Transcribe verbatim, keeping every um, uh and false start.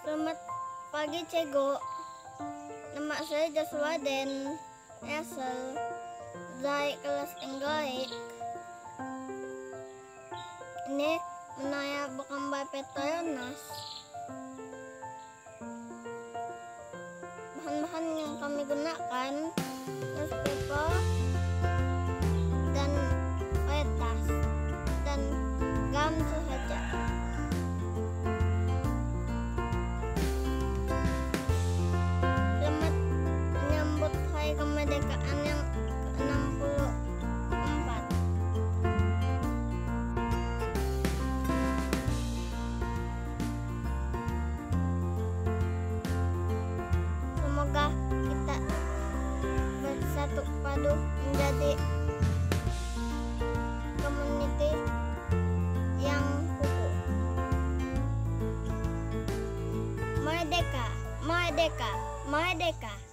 Selamat pagi Cego. Nama saya Joshua dan Esel dari kelas Enggaik. Ini menaya bukan by Petronas. Bahan-bahan yang kami gunakan newspaper dan kertas dan gam saja. Selamat menyambut hari kemerdekaan yang ke enam puluh empat. Semoga kita bersatu padu menjadi community yang kukuh. Merdeka, merdeka, merdeka.